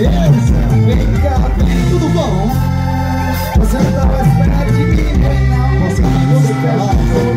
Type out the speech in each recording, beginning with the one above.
Elsa, vem cá, vem, tudo bom? Você não estava à espera de ninguém, não. Você não estava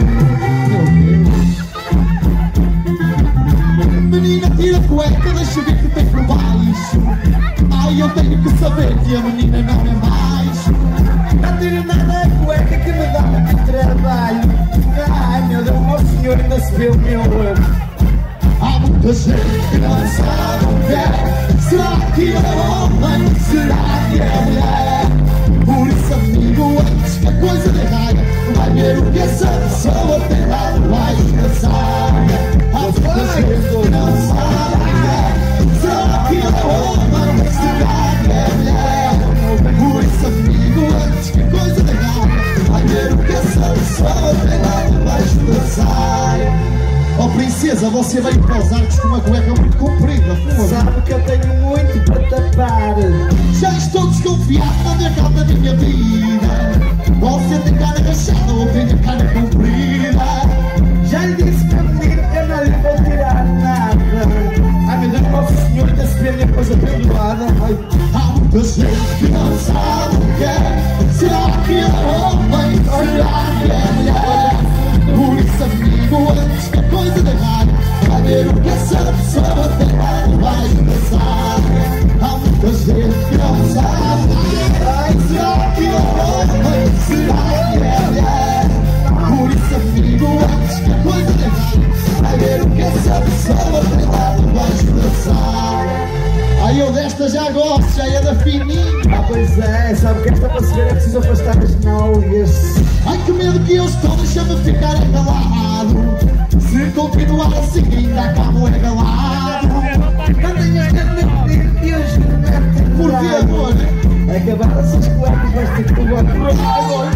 Meu menina, tira a cueca, deixa ver que tem por baixo. Ai, eu tenho que saber que a menina não é macho. Não tira nada a cueca que me dá muito trabalho. Ai, meu Deus, meu senhor, ainda se vê o meu olho. Há muita gente que não sabe o que é. Será que é homem? Será que é mulher? Por isso, amigo, antes que a coisa dê raia, vai ver o que essa pessoa tem lá debaixo da saia. Há muita gente que não sabe o que é. Será que é homem? Será que é mulher? Por isso, amigo, antes que a coisa dê raia, vai ver o que essa pessoa tem lá debaixo da saia. Oh princesa, você veio para os arcos com uma cueca muito comprida. Sabe que eu tenho muito para tapar. Já estou desconfiado na minha cara da minha vida. Você tem cara rachada ou tem a cara comprida? Já lhe disse para menino que eu não lhe vou tirar nada. Ai meu Deus, nosso senhor, ainda se vê a minha coisa perdoada. Há muita gente que não sabe o que é. Será que é homem? Será que é mulher? Por isso, amigo, antes que a coisa dê raia, vai ver o que essa pessoa tem lá debaixo da saia. Há muita gente que não sabe o que é. Ai, será que é homem? Será que é mulher? Por isso, amigo, antes que a coisa dê raia, vai ver o que essa pessoa tem lá debaixo da saia. Aí eu desta já gosto, já é da fininha. Ah, pois é, sabe que esta para se ver é preciso afastar as nalgas. Ai, que medo que eu estou, deixa-me ficar engalado. Se continuar assim, ainda acabo engalado. Não tenhas que admitir que hoje não é tempo. Por que, amor? Acabaram-se as cuecas, vais ter que levar por agora.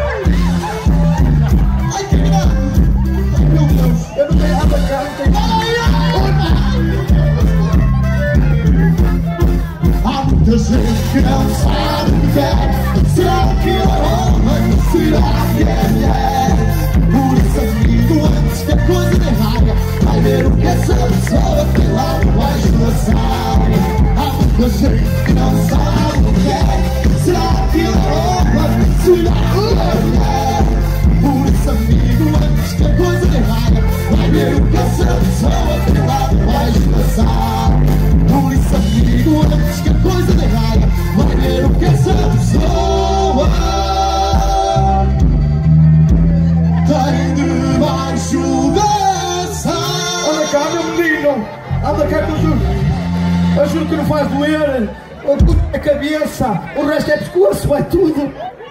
Ai, que grande! Ai, meu Deus! Eu não tenho nada cá, não tenho nada. Há muita gente que não sabe o que é. Será que é homem? Será que é mulher? Por isso, amigo, antes que a coisa dê raia, vai ver o que essa pessoa tem lá debaixo da saia. Há muita gente que não sabe o que é. Será que é homem? Será que é mulher? Por isso, amigo, antes que a coisa dê raia, vai ver o que essa pessoa tem lá debaixo da saia. Por isso, amigo, antes que a coisa dê raia, vai ver o que essa pessoa tem debaixo da saia. Anda cá, meu menino. Anda cá que eu juro que não faz doer. A cabeça, o resto é pescoço, é tudo.